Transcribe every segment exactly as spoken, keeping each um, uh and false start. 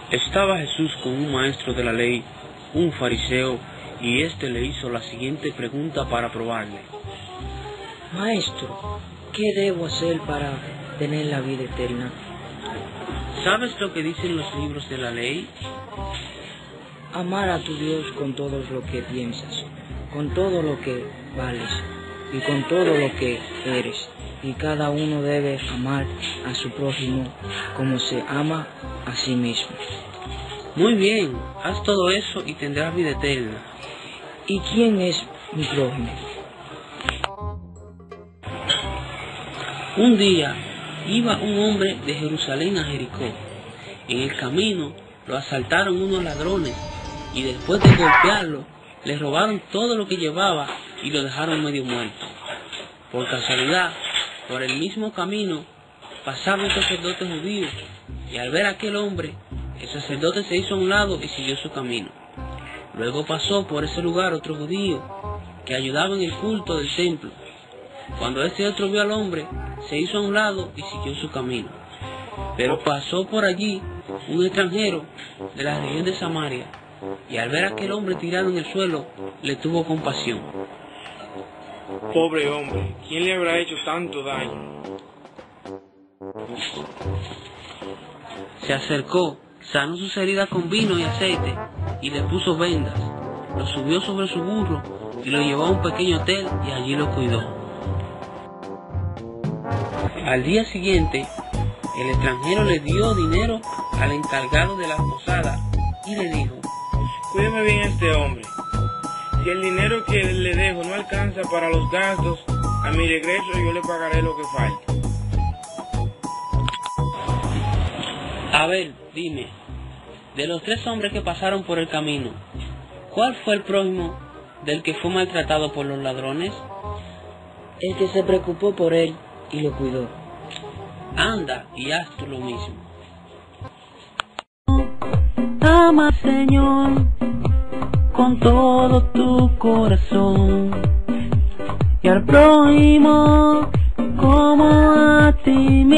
Estaba Jesús con un maestro de la ley, un fariseo, y éste le hizo la siguiente pregunta para probarle. Maestro, ¿qué debo hacer para tener la vida eterna? ¿Sabes lo que dicen los libros de la ley? Amar a tu Dios con todo lo que piensas, con todo lo que vales y con todo lo que eres. Y cada uno debe amar a su prójimo como se ama a sí mismo. Muy bien, haz todo eso y tendrás vida eterna. ¿Y quién es mi prójimo? Un día iba un hombre de Jerusalén a Jericó. En el camino lo asaltaron unos ladrones y después de golpearlo, le robaron todo lo que llevaba y lo dejaron medio muerto. Por casualidad, por el mismo camino pasaba un sacerdote judío, y al ver a aquel hombre, el sacerdote se hizo a un lado y siguió su camino. Luego pasó por ese lugar otro judío, que ayudaba en el culto del templo. Cuando ese otro vio al hombre, se hizo a un lado y siguió su camino. Pero pasó por allí un extranjero de la región de Samaria, y al ver a aquel hombre tirado en el suelo, le tuvo compasión. Pobre hombre, ¿quién le habrá hecho tanto daño? Se acercó, sanó sus heridas con vino y aceite, y le puso vendas. Lo subió sobre su burro y lo llevó a un pequeño hotel y allí lo cuidó. Al día siguiente, el extranjero le dio dinero al encargado de la posada y le dijo: Cuídeme bien a este hombre. Si el dinero que le dejo no alcanza para los gastos, a mi regreso yo le pagaré lo que falte. A ver, dime, de los tres hombres que pasaron por el camino, ¿cuál fue el prójimo del que fue maltratado por los ladrones? El que se preocupó por él y lo cuidó. Anda y haz tú lo mismo. Ama, Señor, con todo tu corazón, y al prójimo como a ti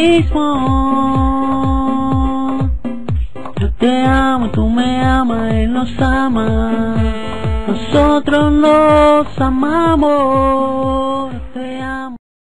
mismo. Yo te amo, tú me amas, Él nos ama, nosotros nos amamos.